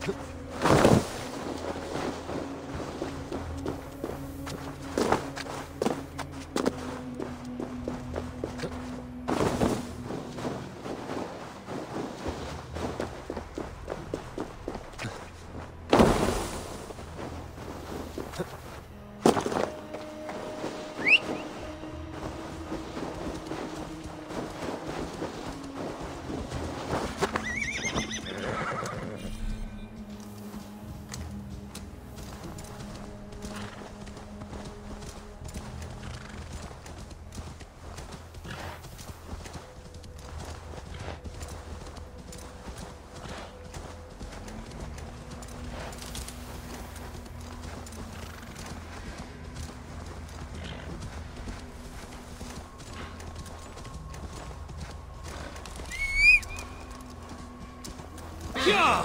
Yeah!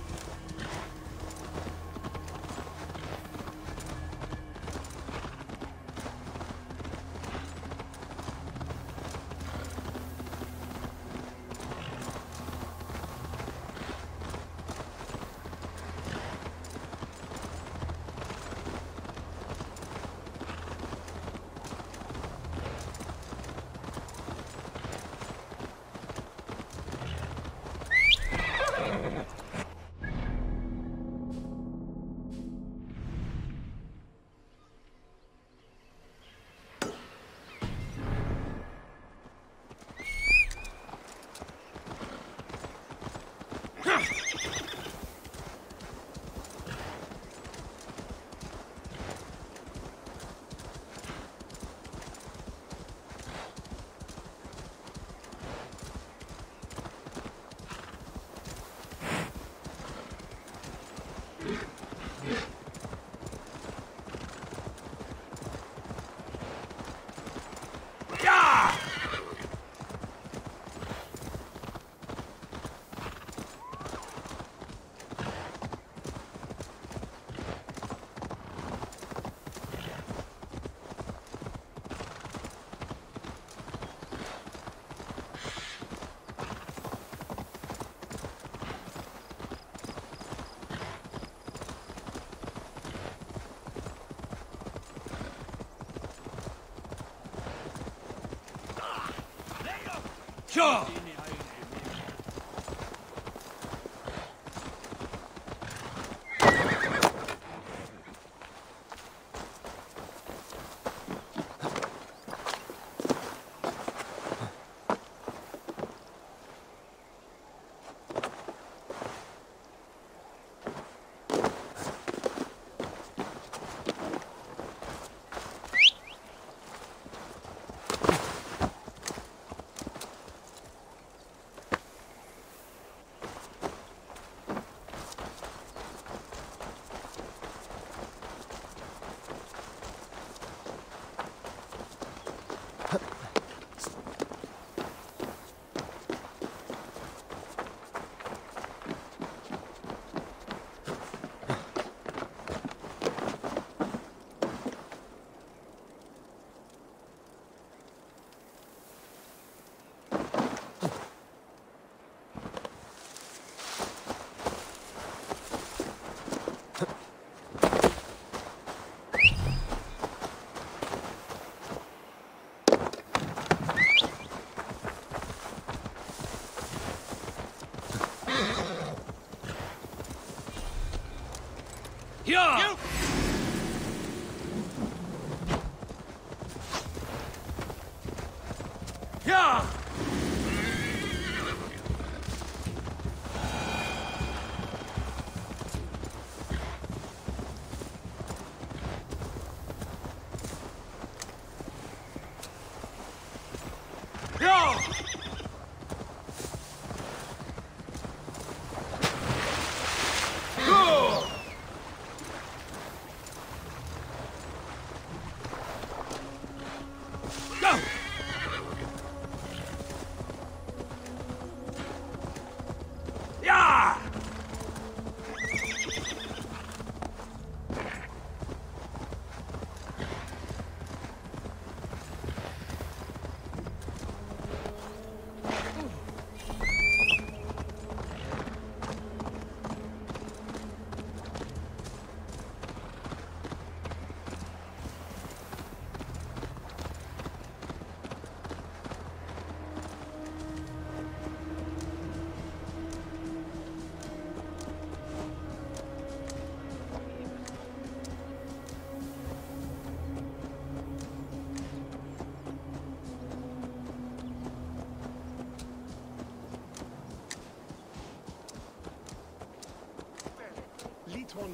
Sure! Yeah! Yeah!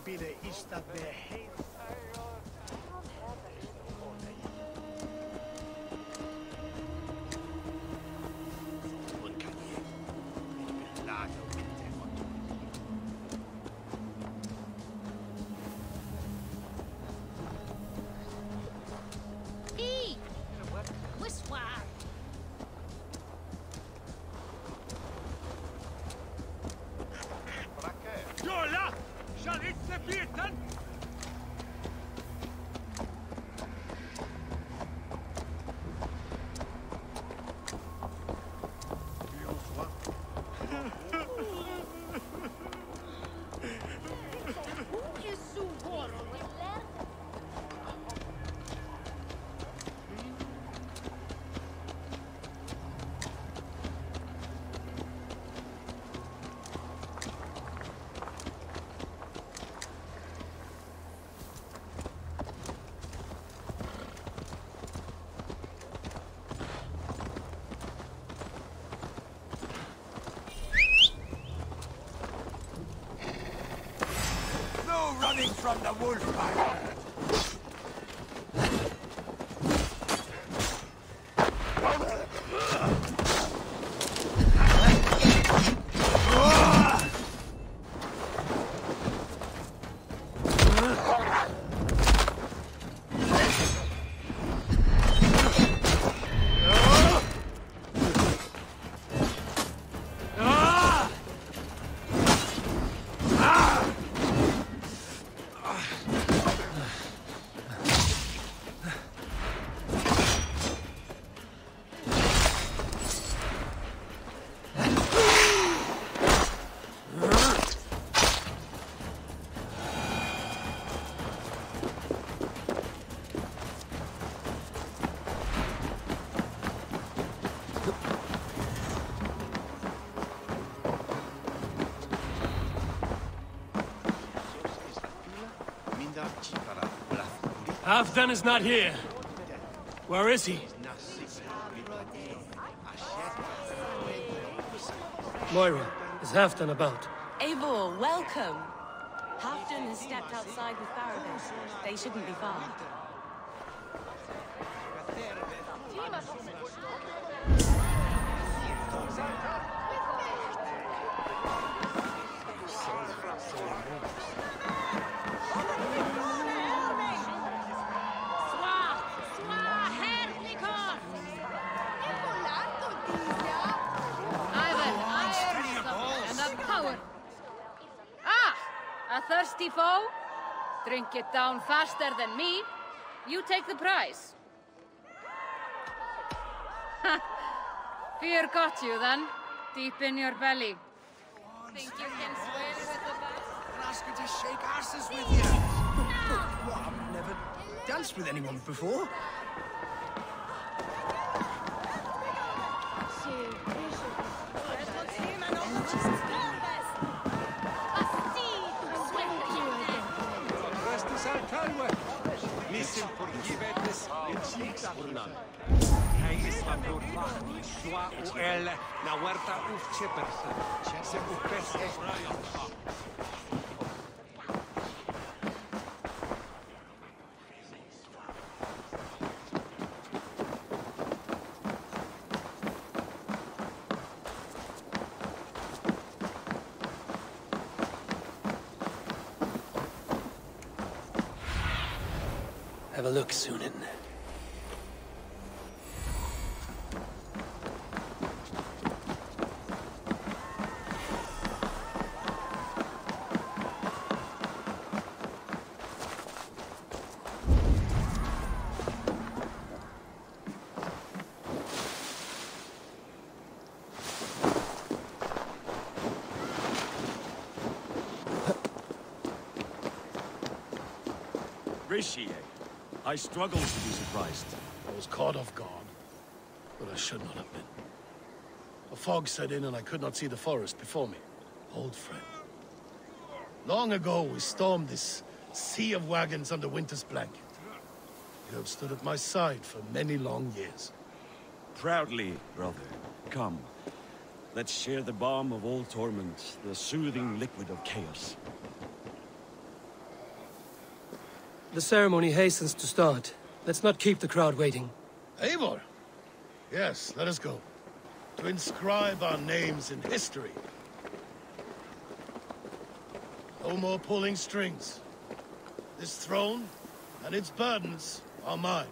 Jola! Shall it be done? Running from the wolf pack. Halfdan is not here. Where is he? Moira, is Halfdan about? Eivor, welcome. Halfdan has stepped outside with Barabas. They shouldn't be far. A thirsty foe? Drink it down faster than me. You take the prize. Fear got you then, deep in your belly. Think you can swim with the best? Ask her to shake asses with you. What? I've never danced with anyone before. Have a look, Sunan. I struggle to be surprised. I was caught off guard, but I should not have been. A fog set in and I could not see the forest before me. Old friend. Long ago, we stormed this sea of wagons under winter's blanket. You have stood at my side for many long years. Proudly, brother. Come. Let's share the balm of old torment, the soothing liquid of chaos. The ceremony hastens to start. Let's not keep the crowd waiting. Eivor? Yes, let us go. To inscribe our names in history. No more pulling strings. This throne and its burdens are mine.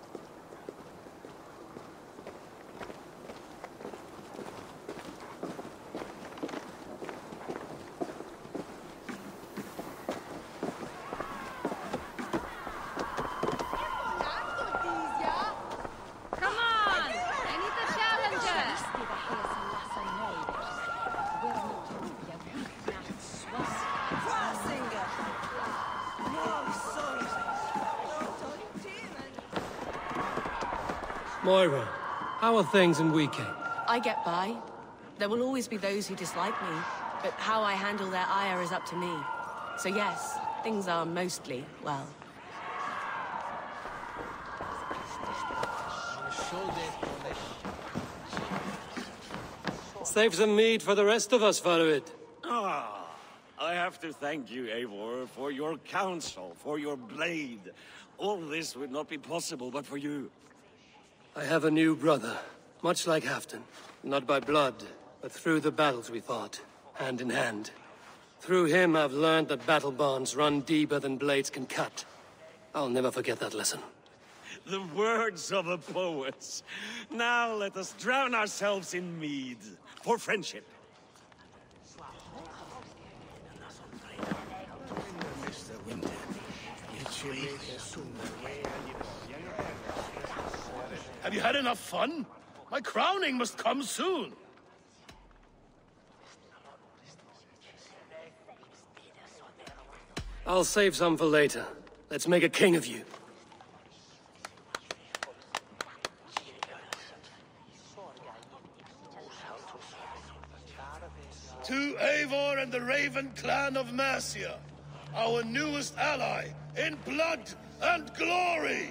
Moira, how are things in Viking? I get by. There will always be those who dislike me, but how I handle their ire is up to me. So yes, things are mostly well. Save some meat for the rest of us, Faroid. Ah, I have to thank you, Eivor, for your counsel, for your blade. All this would not be possible but for you. I have a new brother, much like Halfdan. Not by blood, but through the battles we fought, hand in hand. Through him I've learned that battle bonds run deeper than blades can cut. I'll never forget that lesson. The words of a poet. Now let us drown ourselves in mead, for friendship. Have you had enough fun? My crowning must come soon. I'll save some for later. Let's make a king of you. To Eivor and the Raven clan of Mercia, our newest ally in blood and glory!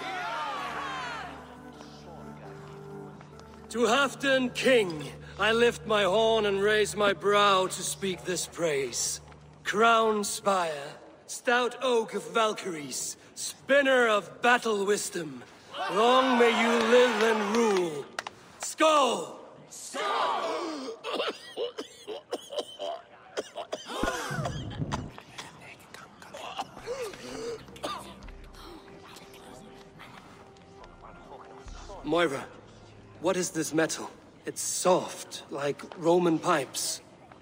To Halfdan, king, I lift my horn and raise my brow to speak this praise. Crown spire, stout oak of Valkyries, spinner of battle wisdom, long may you live and rule. Skål! Moira, what is this metal? It's soft, like Roman pipes.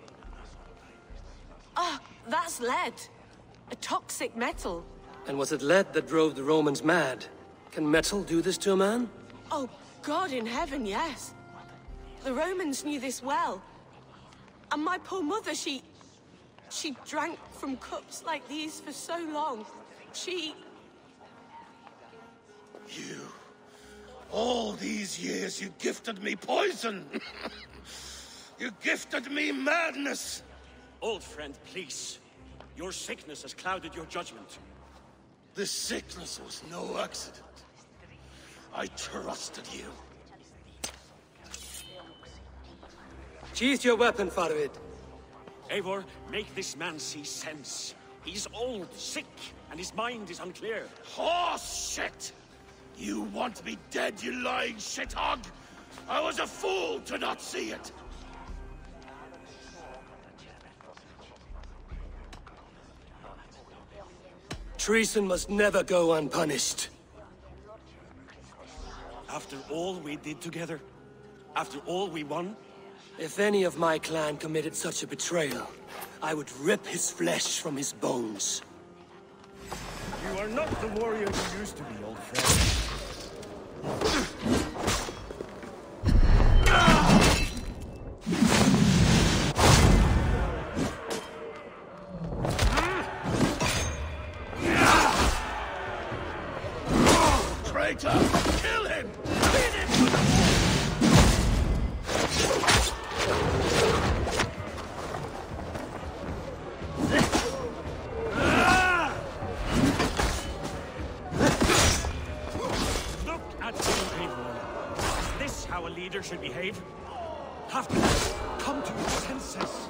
Ah, that's lead. A toxic metal. And was it lead that drove the Romans mad? Can metal do this to a man? Oh, God in heaven, yes. The Romans knew this well. And my poor mother, she drank from cups like these for so long. You... all these years you gifted me poison! You gifted me madness! Old friend, please. Your sickness has clouded your judgment. This sickness was no accident. I trusted you. Sheath your weapon, Faroid. Eivor, make this man see sense. He's old, sick, and his mind is unclear. Horse shit! You want me dead, you lying shithog? I was a fool to not see it! Treason must never go unpunished. After all we did together? After all we won? If any of my clan committed such a betrayal, I would rip his flesh from his bones. You are not the warrior you used to be, old friend. Traitor! Kill him! Beat him to the... Look at him, Eivor. Is this how a leader should behave? Halfdan, come to your senses.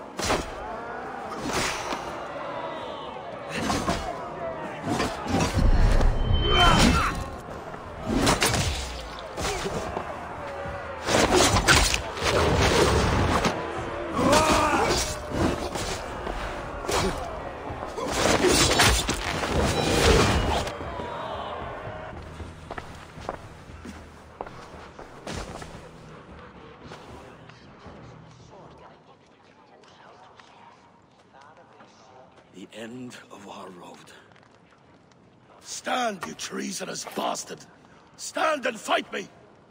end of our road. Stand, you treasonous bastard! Stand and fight me!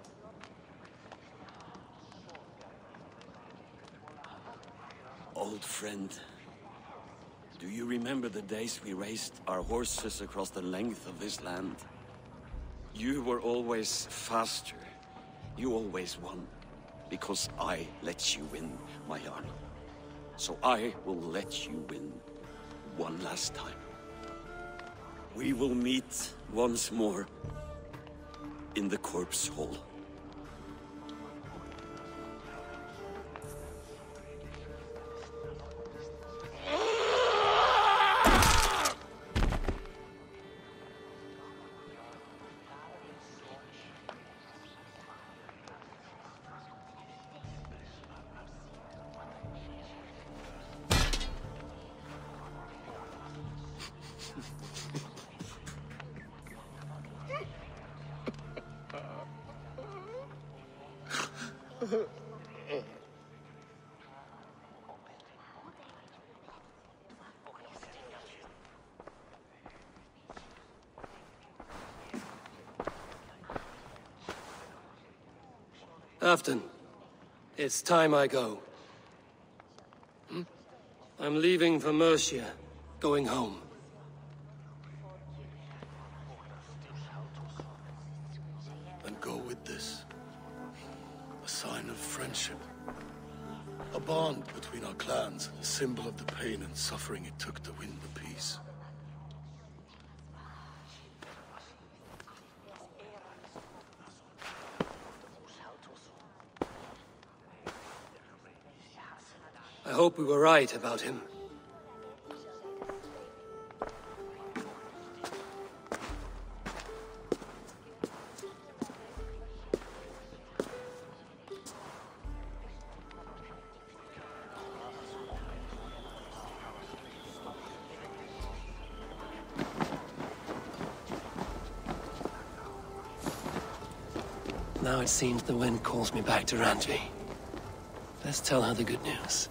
Old friend, do you remember the days we raced our horses across the length of this land? You were always faster. You always won. Because I let you win, my Jarl. So I will let you win one last time. We will meet once more in the corpse hall. Afton, it's time I go. I'm leaving for Mercia, going home. And go with this. A sign of friendship. A bond between our clans, a symbol of the pain and suffering it took to win the peace. I hope we were right about him. Now it seems the wind calls me back to Randvi. Let's tell her the good news.